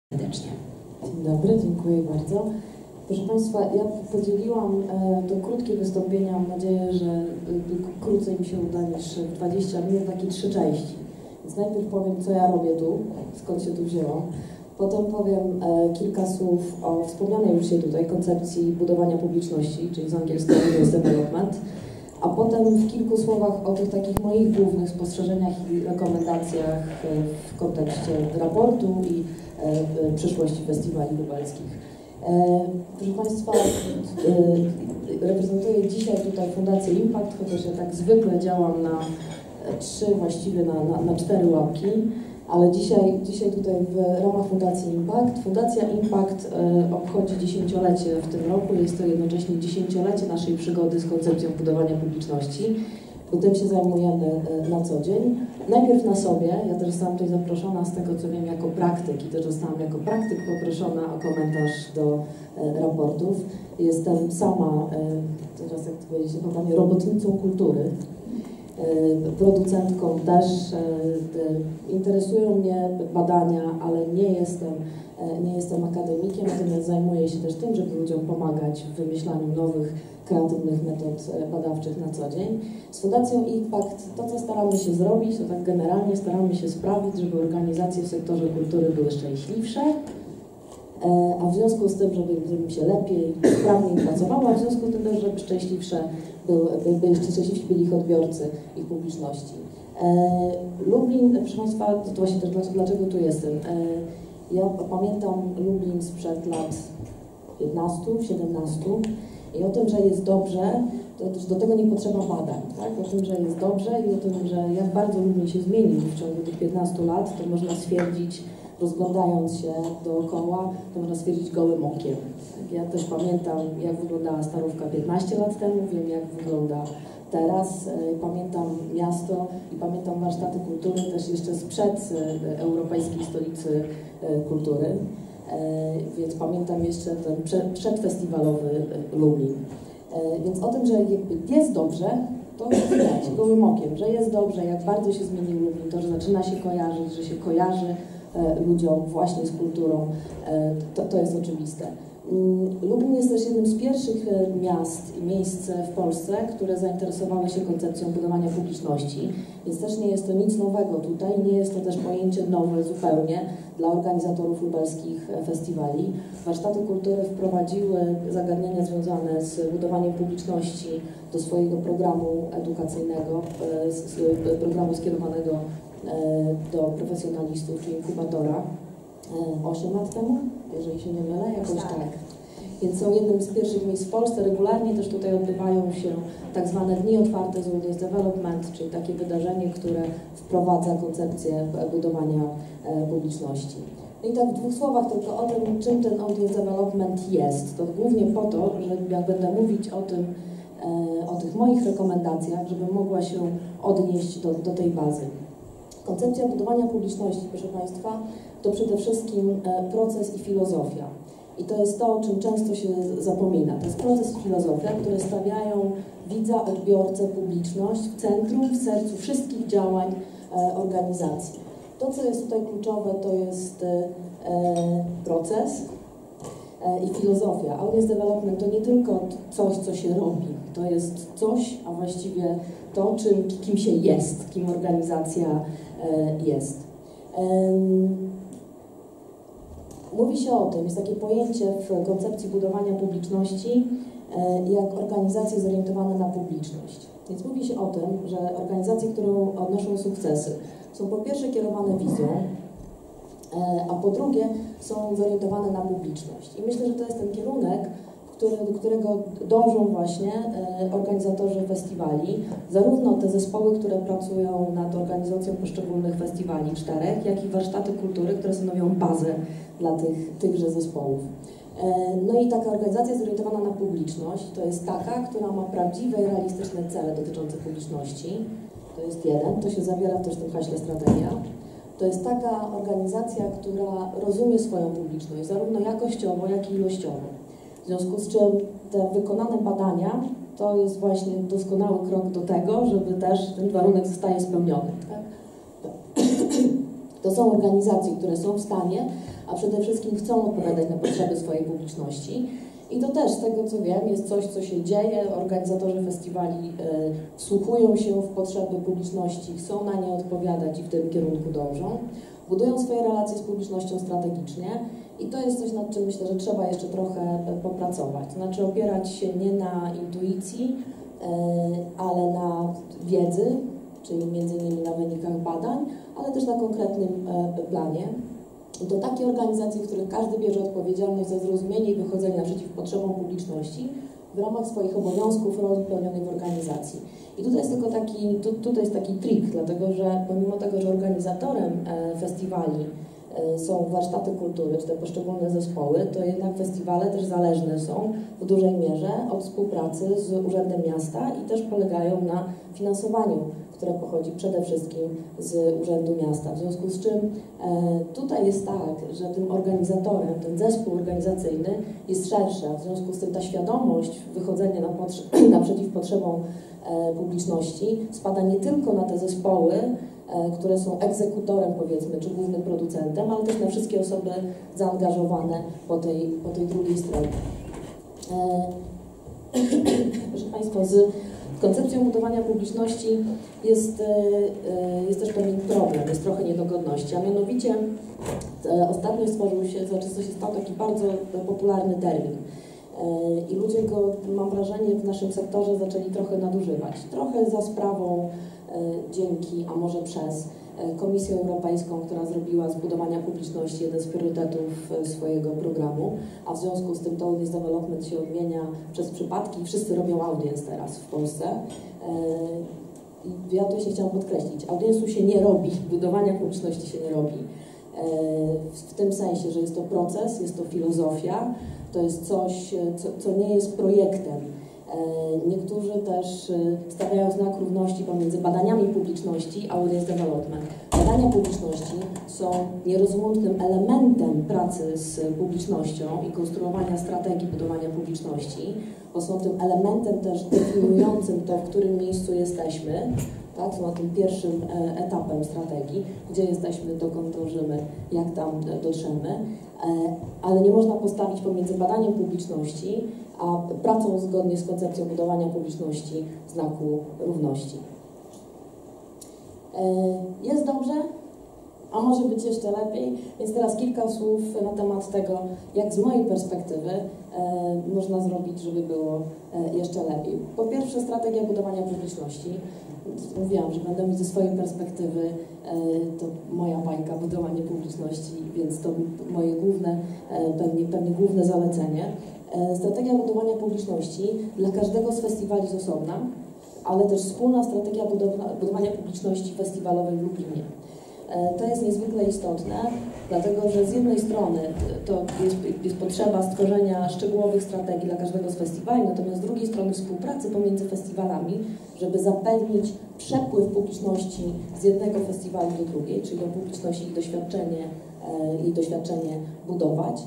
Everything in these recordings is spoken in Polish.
serdecznie. Dzień dobry, dziękuję bardzo. Proszę Państwa, ja podzieliłam to krótkie wystąpienie, mam nadzieję, że krócej mi się uda niż 20 minut, takie 3 części. Więc najpierw powiem, co ja robię tu, skąd się tu wzięłam. Potem powiem kilka słów o wspomnianej już się tutaj koncepcji budowania publiczności, czyli z angielskiego Audience Development, a potem w kilku słowach o tych takich moich głównych spostrzeżeniach i rekomendacjach w kontekście raportu i przyszłości festiwali lubelskich. Proszę Państwa, reprezentuję dzisiaj tutaj Fundację Impact, chociaż ja tak zwykle działam na 3, właściwie na 4 łapki, ale dzisiaj tutaj w ramach Fundacji Impact. Fundacja Impact obchodzi 10-lecie w tym roku, jest to jednocześnie 10-lecie naszej przygody z koncepcją budowania publiczności. Tym się zajmujemy na co dzień. Najpierw na sobie, ja też zostałam tutaj zaproszona z tego co wiem jako praktyk i też zostałam jako praktyk poproszona o komentarz do raportów. Jestem sama, teraz jak to powiedzieć, chyba robotnicą kultury, producentką też. Interesują mnie badania, ale nie jestem akademikiem, natomiast zajmuję się też tym, żeby ludziom pomagać w wymyślaniu nowych, kreatywnych metod badawczych na co dzień. Z Fundacją Impact to, co staramy się zrobić, to tak generalnie staramy się sprawić, żeby organizacje w sektorze kultury były szczęśliwsze, a w związku z tym, żeby im się lepiej, sprawniej pracowało, a w związku z tym też, żeby szczęśliwsi byli ich odbiorcy, ich publiczności. Lublin, proszę Państwa, to właśnie też dlaczego tu jestem. Ja pamiętam Lublin sprzed lat 15, 17 i o tym, że jest dobrze, to też do tego nie potrzeba badań, tak? O tym, że jest dobrze i o tym, że jak bardzo Lublin się zmienił w ciągu tych 15 lat, to można stwierdzić, rozglądając się dookoła, to można stwierdzić gołym okiem. Ja też pamiętam, jak wyglądała Starówka 15 lat temu, wiem jak wygląda teraz, pamiętam miasto i pamiętam warsztaty kultury też jeszcze sprzed Europejskiej Stolicy Kultury, więc pamiętam jeszcze ten przedfestiwalowy Lublin. Więc o tym, że jakby jest dobrze, to widać gołym okiem, że jest dobrze, jak bardzo się zmienił Lublin, to, że zaczyna się kojarzyć, że się kojarzy ludziom właśnie z kulturą, to jest oczywiste. Lublin jest też jednym z pierwszych miast i miejsc w Polsce, które zainteresowały się koncepcją budowania publiczności, więc też nie jest to nic nowego tutaj, nie jest to też pojęcie nowe zupełnie dla organizatorów lubelskich festiwali. Warsztaty kultury wprowadziły zagadnienia związane z budowaniem publiczności do swojego programu edukacyjnego, programu skierowanego do profesjonalistów, czyli inkubatora, 8 lat temu, jeżeli się nie mylę, jakoś tak. Więc są jednym z pierwszych miejsc w Polsce. Regularnie też tutaj odbywają się tak zwane dni otwarte z Audience Development, czyli takie wydarzenie, które wprowadza koncepcję budowania publiczności. No i tak w 2 słowach tylko o tym, czym ten Audience Development jest. To głównie po to, że jak będę mówić o tym, o tych moich rekomendacjach, żebym mogła się odnieść do tej bazy. Koncepcja budowania publiczności, proszę Państwa, to przede wszystkim proces i filozofia. I to jest to, o czym często się zapomina. To jest proces i filozofia, które stawiają widza, odbiorcę, publiczność w centrum, w sercu wszystkich działań organizacji. To, co jest tutaj kluczowe, to jest proces i filozofia. Audience Development to nie tylko coś, co się robi. To jest coś, a właściwie to, kim się jest, kim organizacja jest. Mówi się o tym, jest takie pojęcie w koncepcji budowania publiczności, jak organizacje zorientowane na publiczność. Więc mówi się o tym, że organizacje, które odnoszą sukcesy, są po pierwsze kierowane wizją, a po drugie są zorientowane na publiczność. I myślę, że to jest ten kierunek, do którego dążą właśnie organizatorzy festiwali, zarówno te zespoły, które pracują nad organizacją poszczególnych festiwali 4, jak i warsztaty kultury, które stanowią bazę dla tychże zespołów. No i taka organizacja zorientowana na publiczność to jest taka, która ma prawdziwe i realistyczne cele dotyczące publiczności. To jest jeden, to się zawiera też w tym haśle strategia. To jest taka organizacja, która rozumie swoją publiczność, zarówno jakościowo, jak i ilościowo. W związku z czym te wykonane badania to jest właśnie doskonały krok do tego, żeby też ten warunek zostaje spełniony. Tak? To są organizacje, które są w stanie, a przede wszystkim chcą odpowiadać na potrzeby swojej publiczności. I to też, z tego co wiem, jest coś, co się dzieje. Organizatorzy festiwali wsłuchują się w potrzeby publiczności, chcą na nie odpowiadać i w tym kierunku dążą. Budują swoje relacje z publicznością strategicznie i to jest coś, nad czym myślę, że trzeba jeszcze trochę popracować. To znaczy opierać się nie na intuicji, ale na wiedzy, czyli między innymi na wynikach badań, ale też na konkretnym planie. I to takie organizacje, w których każdy bierze odpowiedzialność za zrozumienie i wychodzenie naprzeciw potrzebom publiczności w ramach swoich obowiązków, roli pełnionych w organizacji. I tutaj jest tylko taki trik, dlatego że pomimo tego, że organizatorem festiwali są warsztaty kultury, czy te poszczególne zespoły, to jednak festiwale też zależne są w dużej mierze od współpracy z Urzędem Miasta i też polegają na finansowaniu, które pochodzi przede wszystkim z Urzędu Miasta. W związku z czym tutaj jest tak, że tym organizatorem, ten zespół organizacyjny jest szerszy, a w związku z tym ta świadomość wychodzenia naprzeciw potrzebom publiczności spada nie tylko na te zespoły, które są egzekutorem, powiedzmy, czy głównym producentem, ale też na wszystkie osoby zaangażowane po tej drugiej stronie. Proszę Państwa, z koncepcją budowania publiczności jest też pewien problem, jest trochę niedogodności, a mianowicie ostatnio to się stał taki bardzo popularny termin. I ludzie go, mam wrażenie, w naszym sektorze zaczęli trochę nadużywać. Trochę za sprawą, dzięki, a może przez Komisję Europejską, która zrobiła z budowania publiczności jeden z priorytetów swojego programu, a w związku z tym to audience development się odmienia przez przypadki. Wszyscy robią audience teraz w Polsce. I ja tu się chciałam podkreślić, audience'u się nie robi, budowania publiczności się nie robi. W tym sensie, że jest to proces, jest to filozofia, to jest coś, co nie jest projektem. Niektórzy też stawiają znak równości pomiędzy badaniami publiczności a audience development. Badania publiczności są nierozłącznym elementem pracy z publicznością i konstruowania strategii budowania publiczności, bo są tym elementem też definiującym to, w którym miejscu jesteśmy, tak? Są tym pierwszym etapem strategii, gdzie jesteśmy, dokąd dążymy, jak tam dotrzemy, ale nie można postawić pomiędzy badaniem publiczności a pracą zgodnie z koncepcją budowania publiczności znaku równości. Jest dobrze, a może być jeszcze lepiej, więc teraz kilka słów na temat tego, jak z mojej perspektywy można zrobić, żeby było jeszcze lepiej. Po pierwsze, strategia budowania publiczności. Mówiłam, że będę mieć ze swojej perspektywy, to moja bajka, budowanie publiczności, więc to moje główne, pewnie główne zalecenie. Strategia budowania publiczności dla każdego z festiwali z osobna, ale też wspólna strategia budowania publiczności festiwalowej w Lublinie. To jest niezwykle istotne, dlatego że z jednej strony to jest potrzeba stworzenia szczegółowych strategii dla każdego z festiwali, natomiast z drugiej strony współpracy pomiędzy festiwalami, żeby zapewnić przepływ publiczności z jednego festiwalu do drugiej, czyli o publiczności i doświadczenie budować.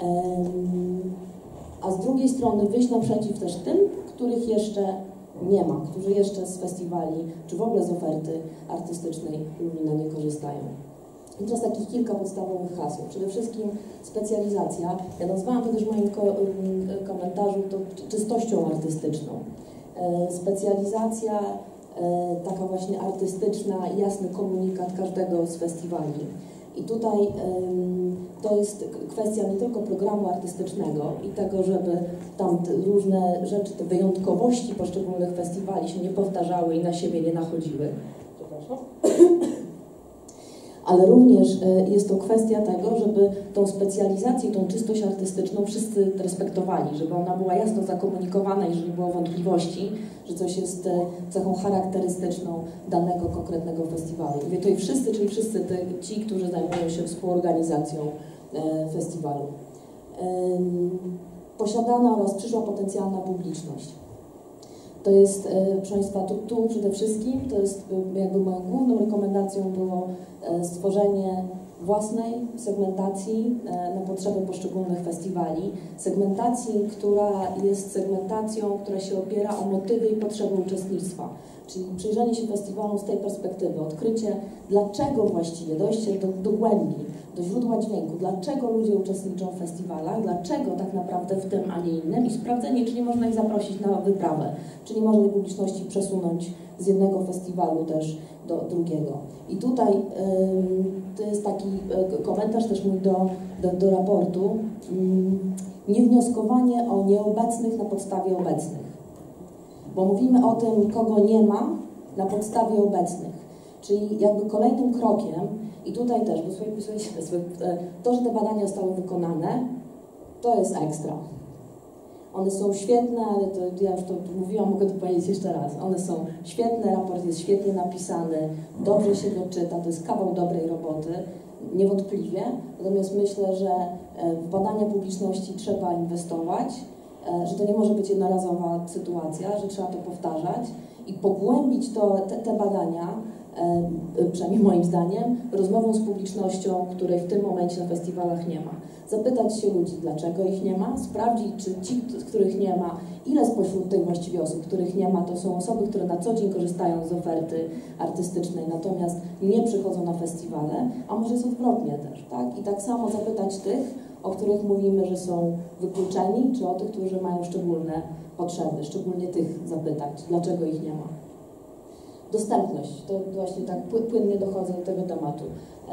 A z drugiej strony wyjść naprzeciw też tym, których jeszcze nie ma, którzy jeszcze z festiwali, czy w ogóle z oferty artystycznej Lublina nie korzystają. I teraz takich kilka podstawowych haseł. Przede wszystkim specjalizacja. Ja nazwałam to też w moim komentarzu to czystością artystyczną. Specjalizacja taka właśnie artystyczna, jasny komunikat każdego z festiwali. I tutaj to jest kwestia nie tylko programu artystycznego i tego, żeby tam różne rzeczy, te wyjątkowości poszczególnych festiwali się nie powtarzały i na siebie nie nachodziły. Przepraszam. Ale również jest to kwestia tego, żeby tą specjalizację, tą czystość artystyczną wszyscy respektowali, żeby ona była jasno zakomunikowana i żeby nie było wątpliwości, że coś jest cechą charakterystyczną danego konkretnego festiwalu. Mówię tutaj wszyscy, czyli wszyscy ci, którzy zajmują się współorganizacją festiwalu. Posiadana oraz przyszła potencjalna publiczność. To jest, proszę Państwa, tu przede wszystkim, to jest jakby moją główną rekomendacją było stworzenie własnej segmentacji na potrzeby poszczególnych festiwali. Segmentacji, która jest segmentacją, która się opiera o motywy i potrzeby uczestnictwa. czyli przyjrzenie się festiwalom z tej perspektywy, odkrycie, dlaczego właściwie, dojście do głębi, do źródła dźwięku, dlaczego ludzie uczestniczą w festiwalach, dlaczego tak naprawdę w tym, a nie innym i sprawdzenie, czy nie można ich zaprosić na wyprawę, czy nie można tej publiczności przesunąć z jednego festiwalu też do drugiego. I tutaj to jest taki komentarz też mój do raportu, nie wnioskowanie o nieobecnych na podstawie obecnych. Bo mówimy o tym, kogo nie ma na podstawie obecnych. Czyli jakby kolejnym krokiem, i tutaj też, bo to, że te badania zostały wykonane, to jest ekstra. One są świetne, ale to ja już to mówiłam, mogę to powiedzieć jeszcze raz. One są świetne, raport jest świetnie napisany, dobrze się go czyta, to jest kawał dobrej roboty, niewątpliwie. Natomiast myślę, że w badania publiczności trzeba inwestować, że to nie może być jednorazowa sytuacja, że trzeba to powtarzać i pogłębić te badania, przynajmniej moim zdaniem, rozmową z publicznością, której w tym momencie na festiwalach nie ma. Zapytać się ludzi, dlaczego ich nie ma, sprawdzić, czy ci, których nie ma, ile spośród tych właściwie osób, których nie ma, to są osoby, które na co dzień korzystają z oferty artystycznej, natomiast nie przychodzą na festiwale, a może jest odwrotnie też, tak? I tak samo zapytać tych, o których mówimy, że są wykluczeni, czy o tych, którzy mają szczególne potrzeby, szczególnie tych zapytać, dlaczego ich nie ma. Dostępność, to właśnie tak płynnie dochodzę do tego tematu.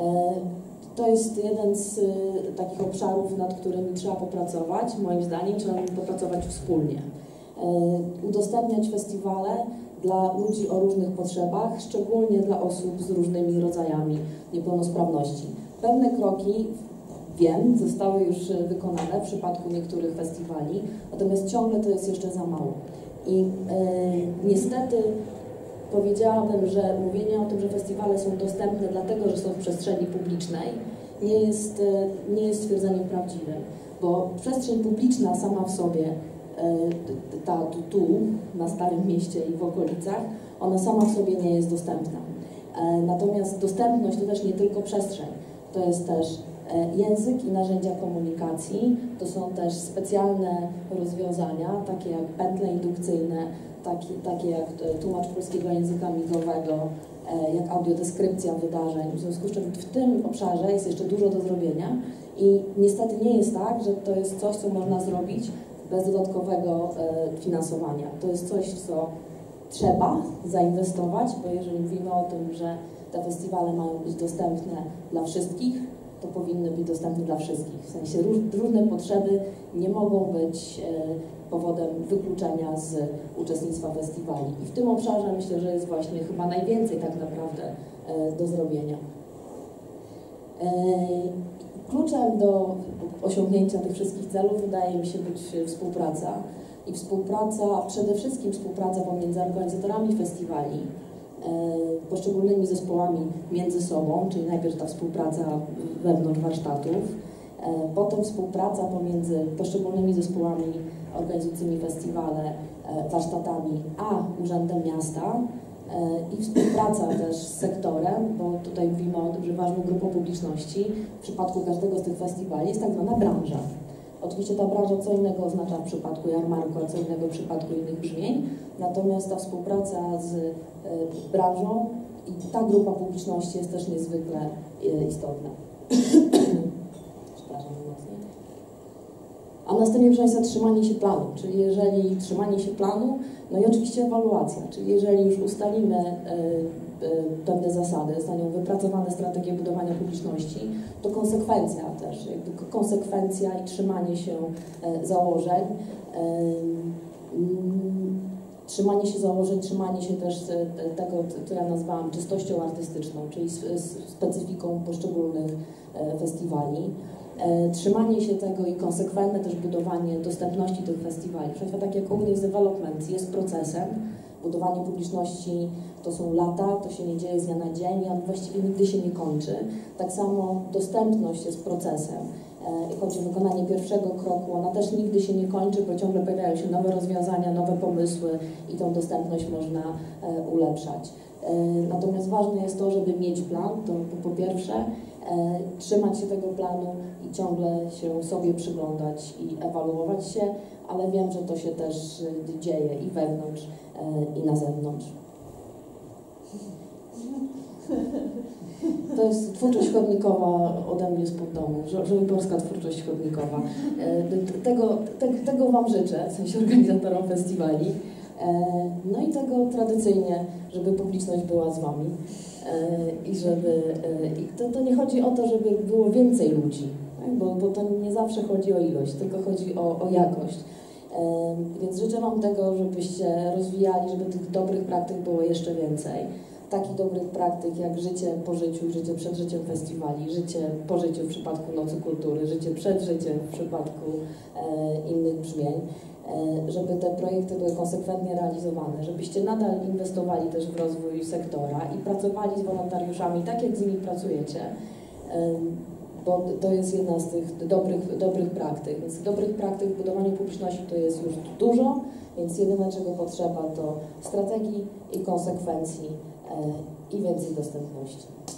To jest jeden z takich obszarów, nad którymi trzeba popracować, moim zdaniem trzeba popracować wspólnie. Udostępniać festiwale dla ludzi o różnych potrzebach, szczególnie dla osób z różnymi rodzajami niepełnosprawności. Pewne kroki, wiem, zostały już wykonane w przypadku niektórych festiwali, natomiast ciągle to jest jeszcze za mało. I niestety powiedziałabym, że mówienie o tym, że festiwale są dostępne dlatego, że są w przestrzeni publicznej, nie jest stwierdzeniem prawdziwym, bo przestrzeń publiczna sama w sobie, tu na Starym Mieście i w okolicach, ona sama w sobie nie jest dostępna. Natomiast dostępność to też nie tylko przestrzeń, to jest też język i narzędzia komunikacji, to są też specjalne rozwiązania, takie jak pętle indukcyjne, takie jak tłumacz polskiego języka migowego, jak audiodeskrypcja wydarzeń. W związku z czym w tym obszarze jest jeszcze dużo do zrobienia i niestety nie jest tak, że to jest coś, co można zrobić bez dodatkowego finansowania. To jest coś, w co trzeba zainwestować, bo jeżeli mówimy o tym, że te festiwale mają być dostępne dla wszystkich, to powinny być dostępne dla wszystkich. W sensie różne potrzeby nie mogą być powodem wykluczenia z uczestnictwa festiwali. I w tym obszarze myślę, że jest właśnie chyba najwięcej tak naprawdę do zrobienia. Kluczem do osiągnięcia tych wszystkich celów wydaje mi się być współpraca. I przede wszystkim współpraca pomiędzy organizatorami festiwali, poszczególnymi zespołami między sobą, czyli najpierw ta współpraca wewnątrz warsztatów, potem współpraca pomiędzy poszczególnymi zespołami organizującymi festiwale, warsztatami, a Urzędem Miasta i współpraca też z sektorem, bo tutaj mówimy o tym, że ważną grupą publiczności w przypadku każdego z tych festiwali jest tak zwana branża. Oczywiście ta branża co innego oznacza w przypadku jarmarku, a co innego w przypadku innych brzmień, natomiast ta współpraca z branżą i ta grupa publiczności jest też niezwykle istotna. Przepraszam mocniej. A następnie, proszę Państwa, trzymanie się planu, czyli jeżeli trzymanie się planu, no i oczywiście ewaluacja, czyli jeżeli już ustalimy pewne zasady, zostaną wypracowane strategie budowania publiczności, to konsekwencja też, jakby konsekwencja i trzymanie się założeń, trzymanie się też tego, co ja nazwałam czystością artystyczną, czyli specyfiką poszczególnych festiwali. Trzymanie się tego i konsekwentne też budowanie dostępności tych festiwali. Proszę Państwa, tak jak Community Development jest procesem, budowanie publiczności to są lata, to się nie dzieje z dnia na dzień i on właściwie nigdy się nie kończy. Tak samo dostępność jest procesem. Chodzi o wykonanie pierwszego kroku, ona też nigdy się nie kończy, bo ciągle pojawiają się nowe rozwiązania, nowe pomysły i tą dostępność można ulepszać. Natomiast ważne jest to, żeby mieć plan, to po pierwsze, trzymać się tego planu i ciągle się sobie przyglądać i ewaluować się, ale wiem, że to się też dzieje i wewnątrz, i na zewnątrz. To jest twórczość chodnikowa ode mnie spod domu, żoliborska twórczość chodnikowa. Tego Wam życzę, w sensie organizatorom festiwali. No i tego tradycyjnie, żeby publiczność była z Wami. I żeby to nie chodzi o to, żeby było więcej ludzi, tak? Bo to nie zawsze chodzi o ilość, tylko chodzi o jakość. Więc życzę Wam tego, żebyście rozwijali, żeby tych dobrych praktyk było jeszcze więcej. Takich dobrych praktyk jak życie po życiu, życie przed życiem festiwali, życie po życiu w przypadku Nocy Kultury, życie przed życiem w przypadku innych brzmień, żeby te projekty były konsekwentnie realizowane, żebyście nadal inwestowali też w rozwój sektora i pracowali z wolontariuszami tak, jak z nimi pracujecie, bo to jest jedna z tych dobrych praktyk. Więc dobrych praktyk w budowaniu publiczności to jest już dużo, więc jedyne, czego potrzeba, to strategii i konsekwencji i więcej dostępności.